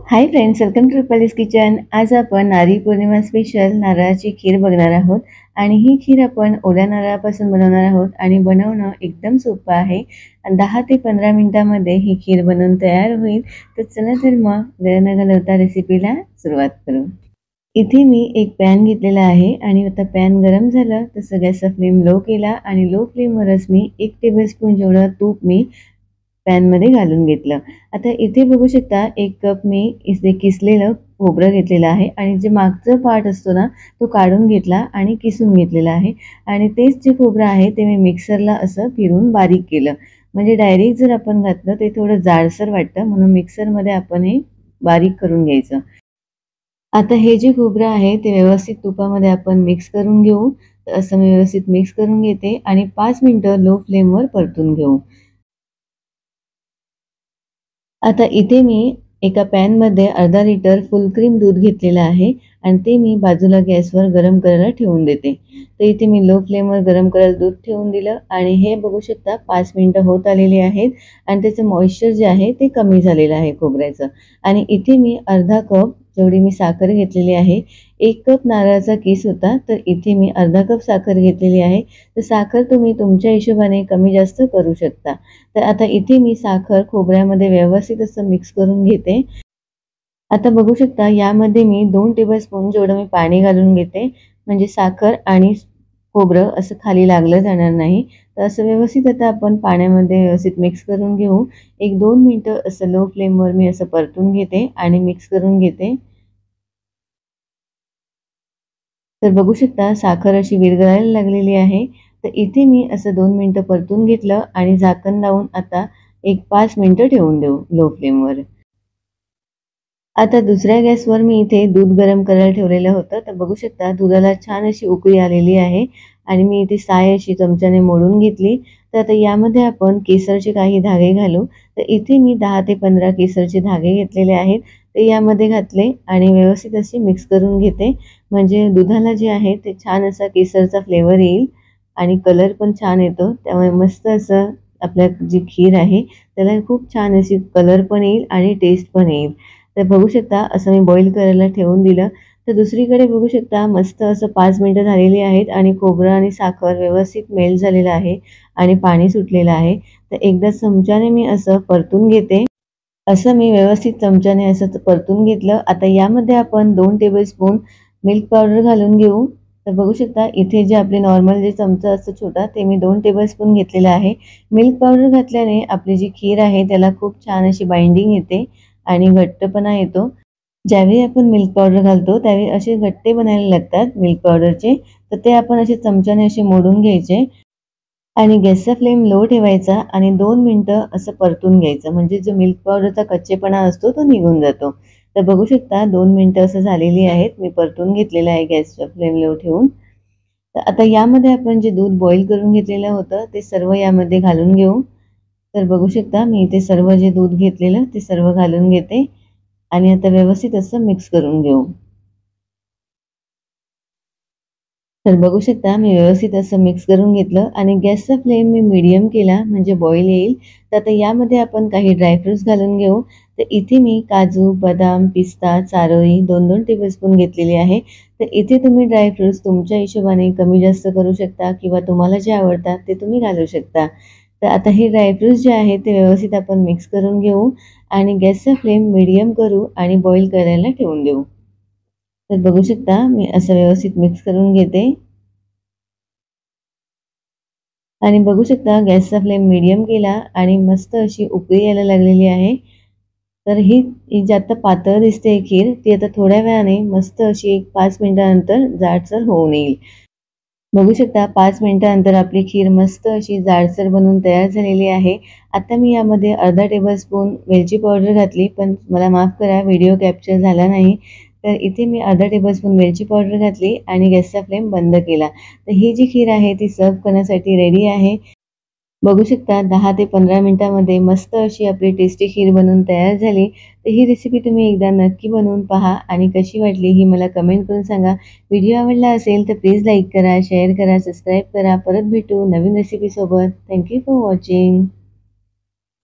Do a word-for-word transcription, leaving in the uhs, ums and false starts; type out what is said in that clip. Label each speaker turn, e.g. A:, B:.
A: High friends, welcome to Rupali's kitchen. आज आपण Narali Purnima special नारळाची खीर बघणार आहोत आणि ही खीर आपण ओल्या नारळापासून बनवणार आहोत आणि बनवणं एकदम सोपं आहे आणि दहा ते पंधरा मिनिटांमध्ये ही खीर बनवून तयार होईल। तर चला तर मग वेळ न घालवता रेसिपीला सुरुवात करू। इथे मी एक पॅन घेतलेला आहे आणि आता पॅन गरम झालं तर गॅसचा फ्लेम लो केला आणि लो फ्लेमवरच मी एक टेबलस्पून जेवढं तूप मी पॅनमध्ये घालून घेतलं। आता इथे बघू शकता एक कप मी इथे किसलेलं खोबरं घेतलेलं आहे आणि जे मागचं पार्ट असतो ना तो काढून घेतला आणि किसून घेतलेला आहे आणि तेच जे खोबरं आहे ते मी मिक्सरला असं फिरून बारीक केलं। म्हणजे डायरेक्ट जर आपण घातलं ते थोडं जाडसर वाटतं, म्हणून मिक्सरमध्ये आपण हे बारीक करून घ्यायचं। आता हे जे खोबरं आहे ते व्यवस्थित तुपामध्ये आपण मिक्स करून घेऊ। तर असं मी व्यवस्थित मिक्स करून घेते आणि पाच मिनिटं लो फ्लेमवर परतून घेऊ। आता इथे मी एका पॅनमध्ये अर्धा लिटर फुल क्रीम दूध घेतलेलं आहे आणि ते मी बाजूला गॅसवर गरम करायला ठेवून देते। तर इथे मी लो फ्लेमवर गरम करायला दूध ठेवून दिलं आणि हे बघू शकता पाच मिनिटं होत आलेली आहेत आणि त्याचं मॉइश्चर जे आहे ते कमी झालेलं आहे खोबऱ्याचं। आणि इथे मी अर्धा कप जेवढी मी साखर घेतलेली आहे, एक कप नारळाचा किस होता तर इथे मी अर्धा कप साखर घेतलेली आहे। तर साखर तुम्ही तुमच्या हिशोबाने कमी जास्त करू शकता। तर आता इथे मी साखर खोबऱ्यामध्ये व्यवस्थित असं मिक्स करून घेते। आता बघू शकता यामध्ये मी दोन टेबलस्पून जेवढं मी पाणी घालून घेते, म्हणजे साखर आणि खोबरं असं खाली लागलं जाणार नाही। तर असं व्यवस्थित आता आपण पाण्यामध्ये व्यवस्थित मिक्स करून घेऊ। एक दोन मिनिटं असं लो फ्लेमवर मी असं परतून घेते आणि मिक्स करून घेते। तर बघू शकता साखर अशी विरघळायला लागलेली आहे। तर इथे मी असं दोन मिनिटं परतून घेतलं आणि झाकण लावून आता एक पाच मिनिटं ठेवून देऊ लो फ्लेमवर। आता दुसऱ्या गॅसवर मी इथे दूध गरम करायला ठेवलेलं होतं। तर बघू शकता दुधाला छान अशी उकळी आलेली आहे आणि मी इथे साय अशी चमच्याने मोडून घेतली। तर आता यामध्ये आपण केसरचे काही धागे घालू। तर इथे मी दहा ते पंधरा केसरचे धागे घेतलेले आहेत, ते यामध्ये घातले आणि व्यवस्थित असे मिक्स करून घेते। म्हणजे दुधाला जे आहे ते छान असा केसरचा फ्लेवर येईल आणि कलर पण छान येतो। त्यामुळे मस्त असं आपल्या जी खीर आहे त्याला खूप छान अशी कलर पण येईल आणि टेस्ट पण येईल। तर बघू शकता असं मी बॉईल करायला ठेवून दिलं। तर दुसरीकडे बघू शकता मस्त असं पाच मिनिटं झालेली आहेत आणि खोबरं आणि साखर व्यवस्थित मेल्ट झालेलं आहे आणि पाणी सुटलेलं आहे। तर एकदा चमच्याने मी असं परतून घेते। असं मी व्यवस्थित चमच्याने असं परतून घेतलं। आता यामध्ये आपण दोन टेबलस्पून मिल्क पावडर घालून घेऊ। तर बघू शकता इथे जे आपले नॉर्मल जे चमचा असतो छोटा ते मी दोन टेबलस्पून घेतलेला आहे। मिल्क पावडर घातल्याने आपली जी खीर आहे त्याला खूप छान अशी बाइंडिंग येते आणि घट्टपणा येतो। ज्यावेळी आपण मिल्क पावडर घालतो त्यावेळी असे घट्टे बनायला लागतात मिल्क पावडरचे। तर ते आपण असे चमच्याने असे मोडून घ्यायचे आणि गॅसचा फ्लेम लो ठेवायचा आणि दोन मिनिटं असं परतून घ्यायचं, म्हणजे जो मिल्क पावडरचा कच्चेपणा असतो तो निघून जातो। तर बघू शकता दोन मिनिटं असं झालेली आहेत, मी परतून घेतलेलं आहे गॅसचा फ्लेम लो ठेवून। तर आता यामध्ये आपण जे दूध बॉईल करून घेतलेलं होतं ते सर्व यामध्ये घालून घेऊ। तर बघू शकता मी इथे सर्व जे दूध घेतलेलं ते सर्व घालून घेते आणि आता व्यवस्थित असं मिक्स करून घेऊ। तर बघू शकता मी व्यवस्थित असं मिक्स करून घेतलं आणि गॅसचा फ्लेम मी मीडियम केला म्हणजे बॉईल येईल। तर आता यामध्ये आपण काही ड्रायफ्रुट्स घालून घेऊ। तर इथे मी काजू, बदाम, पिस्ता, चारोळी दोन दोन टेबलस्पून घेतलेली आहे। तर इथे तुम्ही ड्रायफ्रुट्स तुमच्या हिशोबाने कमी जास्त करू शकता किंवा तुम्हाला जे आवडतात ते तुम्ही घालू शकता। तर आता हे ड्रायफ्रुट्स जे आहे ते व्यवस्थित आपण मिक्स करून घेऊ आणि गॅसचा फ्लेम मीडियम करू आणि बॉईल करायला ठेवून देऊ। तर बघू शकता मी असं व्यवस्थित मिक्स करून घेते आणि बघू शकता गॅसचा फ्लेम मीडियम केला आणि मस्त अशी उकळी यायला लागलेली आहे। तर ही ही जी आता पातळ दिसते खीर ती आता थोड्या वेळाने मस्त अशी एक पाच मिनिटानंतर जाडसर होऊन येईल। बघू शकता पाच मिनिटानंतर आपली खीर मस्त अशी जाडसर बनून तयार झालेली आहे। आता मी यामध्ये अर्धा टेबलस्पून वेलची पावडर घातली, पण मला माफ करा व्हिडिओ कॅप्चर झाला नाही। तर इथे मी अर्धा टेबलस्पून वेलची पावडर घातली आणि गॅसचा फ्लेम बंद केला। तर ही जी खीर आहे ती सर्व्ह करण्यासाठी रेडी आहे। बघू शकता दहा ते पंधरा मिनिटांमध्ये मस्त अशी आपली टेस्टी खीर बनवून तयार झाली। तर ही रेसिपी तुम्ही एकदा नक्की बनवून पहा आणि कशी वाटली ही मला कमेंट करून सांगा। व्हिडिओ आवडला असेल तर प्लीज लाईक करा, शेअर करा, सबस्क्राईब करा। परत भेटू नवीन रेसिपीसोबत। Thank you for watching.